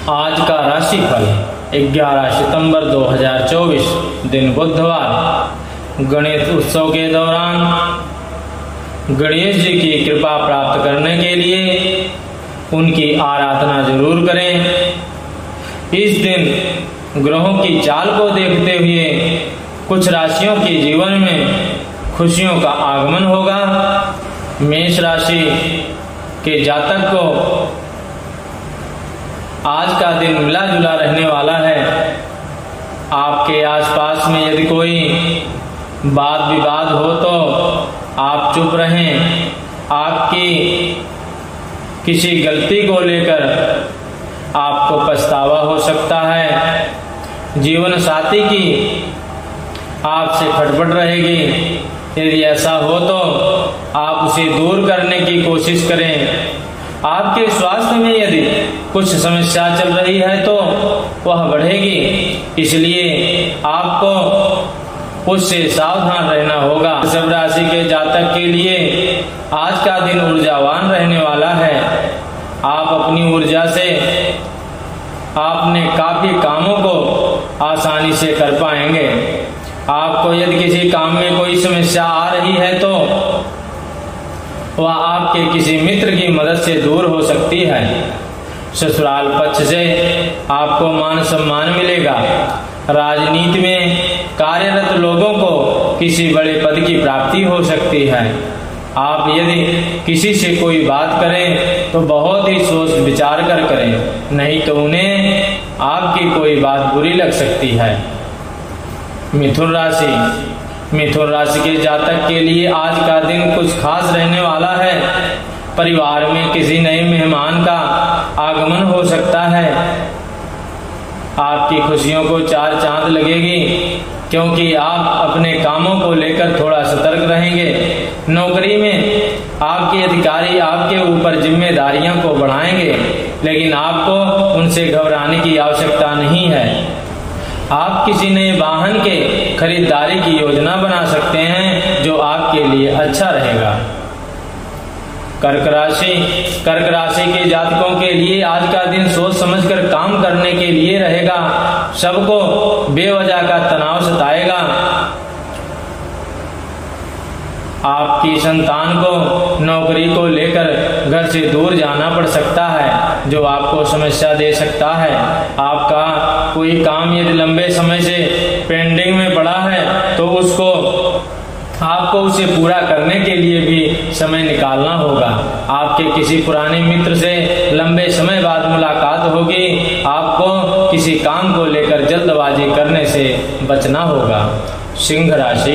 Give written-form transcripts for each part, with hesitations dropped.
आज का राशिफल 11 सितंबर 2024 दिन बुधवार। गणेश उत्सव के दौरान गणेश जी की कृपा प्राप्त करने के लिए उनकी आराधना जरूर करें। इस दिन ग्रहों की चाल को देखते हुए कुछ राशियों के जीवन में खुशियों का आगमन होगा। मेष राशि के जातक को आज का दिन मिला जुला रहने वाला है। आपके आसपास में यदि कोई वाद विवाद हो तो आप चुप रहें। आपकी किसी गलती को लेकर आपको पछतावा हो सकता है। जीवन साथी की आपसे खटपट रहेगी। यदि ऐसा हो तो आप उसे दूर करने की कोशिश करें। आपके स्वास्थ्य में यदि कुछ समस्या चल रही है तो वह बढ़ेगी, इसलिए आपको उससे सावधान रहना होगा। वृषभ राशि के जातक के लिए आज का दिन ऊर्जावान रहने वाला है। आप अपनी ऊर्जा से अपने काफी कामों को आसानी से कर पाएंगे। आपको यदि किसी काम में कोई समस्या आ रही है तो वह आपके किसी मित्र की मदद से दूर हो सकती है। ससुराल पक्ष से आपको मान सम्मान मिलेगा। राजनीति में कार्यरत लोगों को किसी बड़े पद की प्राप्ति हो सकती है। आप यदि किसी से कोई बात करें तो बहुत ही सोच विचार कर करें, नहीं तो उन्हें आपकी कोई बात बुरी लग सकती है। मिथुन राशि के जातक के लिए आज का दिन कुछ खास रहने वाला है। परिवार में किसी नए मेहमान का आगमन हो सकता है। आपकी खुशियों को चार चांद लगेगी, क्योंकि आप अपने कामों को लेकर थोड़ा सतर्क रहेंगे। नौकरी में आपके अधिकारी आपके ऊपर जिम्मेदारियों को बढ़ाएंगे, लेकिन आपको उनसे घबराने की आवश्यकता नहीं है। आप किसी नए वाहन के खरीदारी की योजना बना सकते हैं, जो आपके लिए अच्छा रहेगा। कर्क राशि के जातकों के लिए आज का दिन सोच समझकर काम करने के लिए रहेगा। सबको बेवजह का तनाव सताएगा। आपकी संतान को नौकरी को लेकर घर से दूर जाना पड़ सकता है, जो आपको समस्या दे सकता है। आपका कोई काम यदि लंबे समय से पेंडिंग में पड़ा है तो आपको उसे पूरा करने के लिए भी समय निकालना होगा। आपके किसी पुराने मित्र से लंबे समय बाद मुलाकात होगी। आपको किसी काम को लेकर जल्दबाजी करने से बचना होगा। सिंह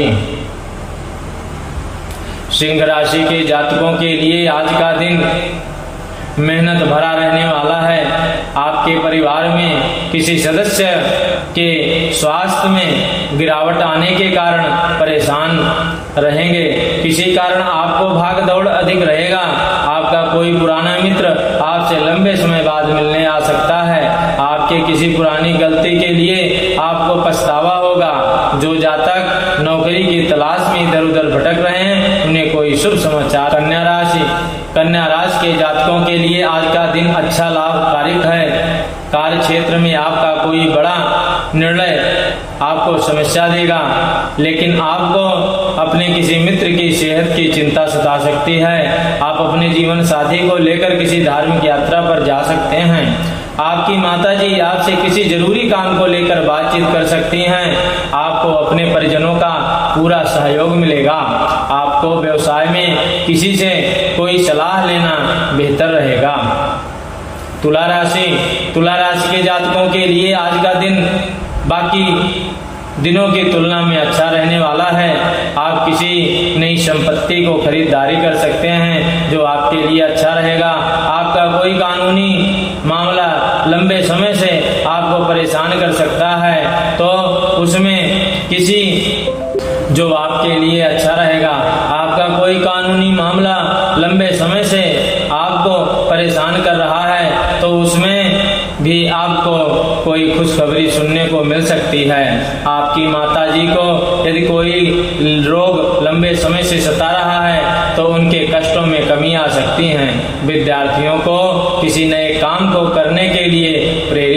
राशि के जातकों के लिए आज का दिन मेहनत भरा रहने वाला है। आपके परिवार में किसी सदस्य के स्वास्थ्य में गिरावट आने के कारण परेशान रहेंगे। किसी कारण आपको भाग दौड़ अधिक रहेगा। आपका कोई पुराना मित्र आपसे लंबे समय बाद मिलने आ सकता है। आपके किसी पुरानी गलती के लिए आपको पछतावा होगा। जो जातक नौकरी की तलाश में इधर उधर भटक रहे हैं, उन्हें कोई शुभ समाचार। कन्या राशि के जातकों के लिए आज का दिन अच्छा लाभकारी है। कार्य क्षेत्र में आपका कोई बड़ा निर्णय आपको समस्या देगा, लेकिन आपको अपने किसी मित्र की सेहत की चिंता सता सकती है। आप अपने जीवन साथी को लेकर किसी धार्मिक यात्रा पर जा सकते हैं। आपकी माताजी आपसे किसी जरूरी काम को लेकर बातचीत कर सकती हैं। आपको अपने परिजनों का पूरा सहयोग मिलेगा। आपको व्यवसाय में किसी से कोई सलाह लेना बेहतर रहेगा। तुला राशि के जातकों के लिए आज का दिन बाकी दिनों की तुलना में अच्छा रहने वाला है। आप किसी नई संपत्ति को खरीदारी कर सकते हैं, जो आपके लिए अच्छा रहेगा। आपका कोई कानूनी मामला लंबे समय से आपको परेशान कर सकता है, तो उसमें जो आपके लिए अच्छा रहेगा। आपका कोई कानूनी मामला लंबे समय से आपको परेशान कर रहा है, तो उसमें भी आपको कोई खुशखबरी सुनने को मिल सकती है। आपकी माताजी को यदि कोई रोग लंबे समय से सता रहा है तो उनके कष्टों में कमी आ सकती है। विद्यार्थियों को किसी नए काम को करने के लिए प्रेरित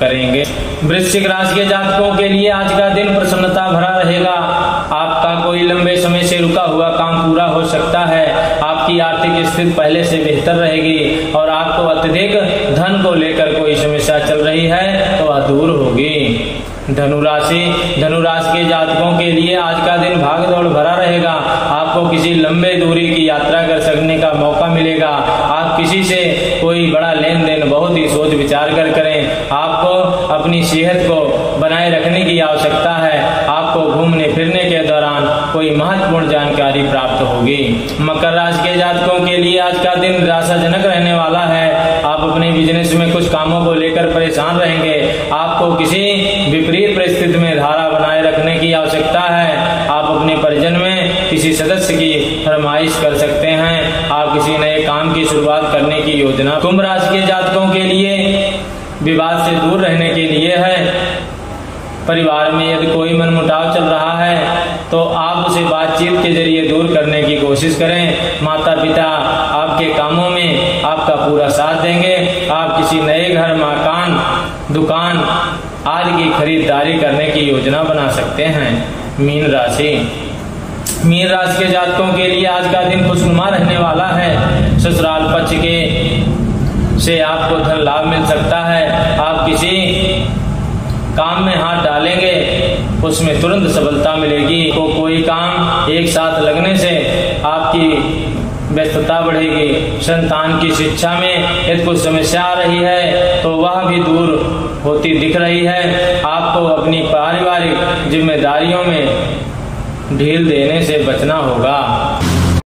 करेंगे। वृश्चिक राशि के जातकों के लिए आज का दिन प्रसन्नता भरा रहेगा। आपका कोई लंबे समय से रुका हुआ काम पूरा हो सकता है। आपकी आर्थिक स्थिति पहले से बेहतर रहेगी और आपको अत्यधिक धन को लेकर कोई समस्या चल रही है तो वह दूर होगी। धनुराशि के जातकों के लिए आज का दिन भाग दौड़ भरा रहेगा। आपको किसी लंबे दूरी की यात्रा कर सकने का मौका मिलेगा। आप किसी से कोई बड़ा लेन देन बहुत ही सोच विचार कर करें। आपको अपनी सेहत को बनाए रखने की आवश्यकता है। आपको घूमने फिरने के दौरान कोई महत्वपूर्ण जानकारी प्राप्त होगी। मकर राशि के जातकों के लिए आज का दिन निराशाजनक रहने वाला है। आप अपने बिजनेस में कुछ कामों को लेकर परेशान रहेंगे। आपको किसी विपरीत परिस्थिति में धारा बनाए रखने की आवश्यकता है। आप अपने परिजन में किसी सदस्य की फरमाइश कर सकते हैं। आप किसी नए काम की शुरुआत करने की योजना। कुंभ राशि के जातकों के लिए विवाद से दूर रहने के लिए है। परिवार में यदि कोई मनमुटाव चल रहा है तो आप उसे बातचीत के जरिए दूर करने की कोशिश करें। माता पिता आपके कामों में आपका पूरा साथ देंगे। आप किसी नए घर, मकान, दुकान आदि की खरीदारी करने की योजना बना सकते हैं। मीन राशि के जातकों के लिए आज का दिन खुशनुमा रहने वाला है। ससुराल पक्ष के से आपको धन लाभ मिल सकता है। आप किसी काम में हाथ डालेंगे उसमें तुरंत सफलता मिलेगी। को कोई काम एक साथ लगने से आपकी व्यस्तता बढ़ेगी। संतान की शिक्षा में यदि कुछ समस्या आ रही है तो वह भी दूर होती दिख रही है। आपको अपनी पारिवारिक जिम्मेदारियों में ढील देने से बचना होगा।